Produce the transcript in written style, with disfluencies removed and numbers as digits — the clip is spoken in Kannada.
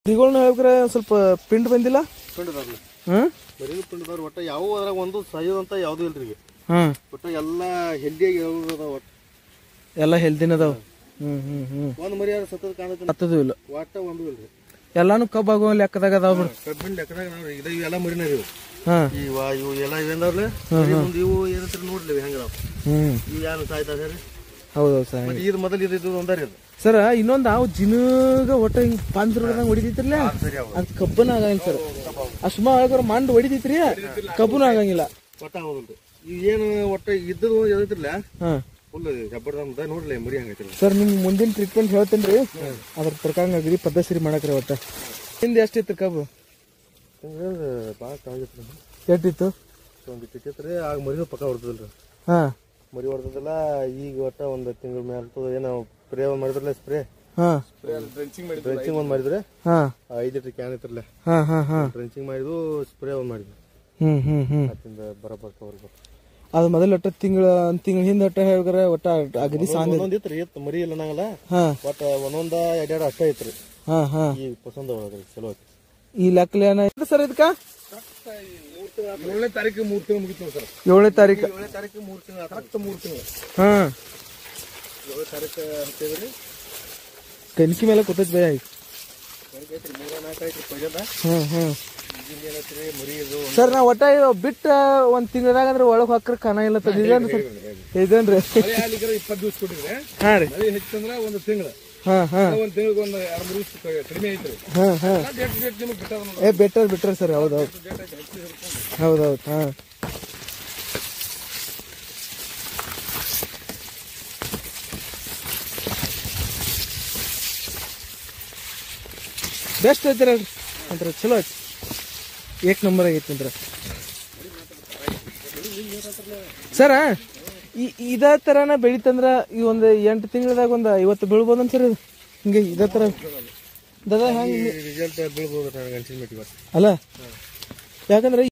ದಿಗೋಳ್ನ ಹೇಳ್ಕ್ರೆ ಸ್ವಲ್ಪ ಪಿಂಡ್ ಬಂದಿಲ್ಲ. ಪಿಂಡದಾರ್ಲಿ ಬರೀ ಪಿಂಡದವ್ರು ಒಟ್ಟ ಯಾವ ಅದ್ರಾಗ ಒಂದು ಸಾಯೋದಂತ ಯಾವ್ದು ಇಲ್ರಿ ಈಗ. ಒಟ್ಟ ಎಲ್ಲ ಹೆಲ್ದಿಯಾಗಿ ಒಟ್ಟು ಎಲ್ಲ ಹೆಲ್ದಿನ ಅದಾವ. ಒಂದ್ ಮರಿ ಯಾರು ಸತ್ತದ ಕಾಣುತ್ತೆ ಹತ್ತದು ಇಲ್ಲ ಒಟ್ಟ ಒಂದು ಇಲ್ರಿ. ಎಲ್ಲಾನು ಕಬ್ಬ ಆಗೋ ಲೆಕ್ಕದಾಗ ಅದಾವ ಬಿಡು. ಕಬ್ಬಿನ ಲೆಕ್ಕದಾಗ ನಾವ್ರಿ ಇವೆಲ್ಲ ಮರಿನ ಇವು ಇವು ಎಲ್ಲ ಇವೇಂದವ್ರಲ್ಲ ಇವು ಏನಂತ ನೋಡ್ಲಿ ಹೆಂಗ ಇವು ಯಾರು ಸಾಯ್ತಾ ಸರ್. ಹೌದೌದು ಸರ್. ಇದು ಮೊದಲು ಇದು ಒಂದಾರಿ ಅದು ಸರ್. ಇನ್ನೊಂದು ನಾವು ಜಿನಗ ಒಟ್ಟ ಹಿಂಗ್ ಪಾಂದ್ರದಾಗ ಹೊಡಿತೈತ್ರಲ್ಲ ಅದ್ ಕಬ್ಬನ ಆಗಂಗಿಲ್ಲ ಸರ್. ಆ ಸುಮಾ ಒಳಗಾರ ಮಂಡ್ ಹೊಡಿತೈತ್ರಿ ಕಬ್ಬನ ಆಗಂಗಿಲ್ಲ. ಒಟ್ಟ ಆಗೋದಿಲ್ರಿ. ಇವ್ ಏನು ಒಟ್ಟ ಇದ್ದದು ಎದೈತ್ರಲ್ಲ ಫುಲ್ ಜಬ್ಬರ್ದ ನೋಡ್ಲಿ ಮರಿ ಹಂಗೈತಿಲ್ಲ ಸರ್. ನಿಮ್ ಮುಂದಿನ ಟ್ರೀಟ್ಮೆಂಟ್ ಹೇಳ್ತೇನ್ರಿ. ಅದ್ರ ಪ್ರಕಾರ ಅಗದಿ ಪದ್ಧತಿ ಮಾಡಕ್ರಿ. ಒಟ್ಟ ಹಿಂದೆ ಎಷ್ಟಿತ್ತು ಕಬ್ಬು? ಭಾಳ ಆಗಿತ್ತು. ಎಷ್ಟಿತ್ತು? ಒಂದು ಇಟ್ಟಿತ್ರಿ. ಆಗ ಮರಿನೂ ಪಕ್ಕ ಹೊಡ್ತದಲ್ರಿ. ಮರಿ ಹೊಡ್ತದಲ್ಲ. ಈಗ ಒಟ್ಟ ಒಂದ್ ತಿಂಗಳ ಮೇಲೆ ಏನೋ ಸ್ಪ್ರೇ ಒಂದ್ ಮಾಡಿದ್ರಲ್ಲ ಸ್ಪ್ರೇ ಡ್ರೆಂಚಿಂಗ್ ಒಂದ್ ಮಾಡಿದ್ರೆ 5 ಲೀಟರ್ ಕ್ಯಾನ್ ಇತ್ರಲ್ಲ ಡ್ರೆಂಚಿಂಗ್ ಮಾಡಿದ್ವು. ಸ್ಪ್ರೇ ಒಂದ್ ಮಾಡಿದ್ವಿ. ಅಲ್ಲಿಂದ ಬರಬರ್ ಕವರ್ ಅದು ಮೊದಲ ಒಟ್ಟ ತಿಂಗಳ ಹಿಂದ ಒಟ್ಟ ಹೇಳ್ರೆ ಒಟ್ಟ ಅಗದಿ ಒಂದೊಂದ್ ಇತ್ರಿ. ಮರಿ ಇಲ್ಲ ನಂಗಲ್ಲ ಒಟ್ಟ ಒಂದೊಂದ 2 ಅಷ್ಟ ಐತ್ರಿ. ಈ ಪಸಂದ ಒಳಗ್ರಿ ಚಲೋ ಐತಿ. ಈ ಲೆಕ್ಕಲೆ ಏನ ಸರ್ ಇದಕ್ಕ 7ನೇ ತಾರೀಕು 3 ತಿಂಗಳು ಮುಗಿತು ಸರ್. 7ನೇ ತಾರೀಕು 3 ತಿಂಗಳು ಕರೆಕ್ಟ್ 3 ತಿಂಗಳು 7ನೇ ತಾರೀಕು ಅಂತೇವ್ರಿ. ಕಣ್ಕಿ ಮೇಲೆ ಕೂತೈತಿ ಬೇ. ಸರ್ ನಾ ಒಟ್ಟ ಬಿಟ್ಟ ಒಂದ್ ತಿಂಗಳದಾಗ ಅಂದ್ರೆ ಒಳಗ್ ಹಾಕ್ರ ಕಾಣ ಇಲ್ಲ ಇದೇನ್ರಿ ಸರ್? ಇದೇನ್ರಿ 20 ದಿವಸ ಕೊಟ್ಟಿದ್ರೆ ಹೆಚ್ಚಂದ್ರ ಒಂದು ತಿಂಗಳು ಒಂದ್ ತಿಂಗಳಿಗೆ ಒಂದು 2-3 ದಿವಸ ಕಡಿಮೆ ಐತ್ರಿ. Better sir. ಹೌದೌದು ಹೌದೌದು. ಬೆಸ್ಟ್ ಐತಿರ ಅಂತರ ಚಲೋ ಐತಿ. ಏಕ್ ನಂಬರ್ ಆಗೈತಿ ಅಂದ್ರ ಸರ. ಇದ ತರನ ಬೆಳಿತಂದ್ರ ಈ ಒಂದ್ 8 ತಿಂಗಳದಾಗ ಒಂದ್ 50 ಬೀಳ್ಬೋದನ್ ಸರ್. ಹಿಂಗೆ ಇದ ತರ ರಿಸಲ್ಟ್ ಬೀಳ್ಬೋದು ಅಲ್ಲ. ಯಾಕಂದ್ರೆ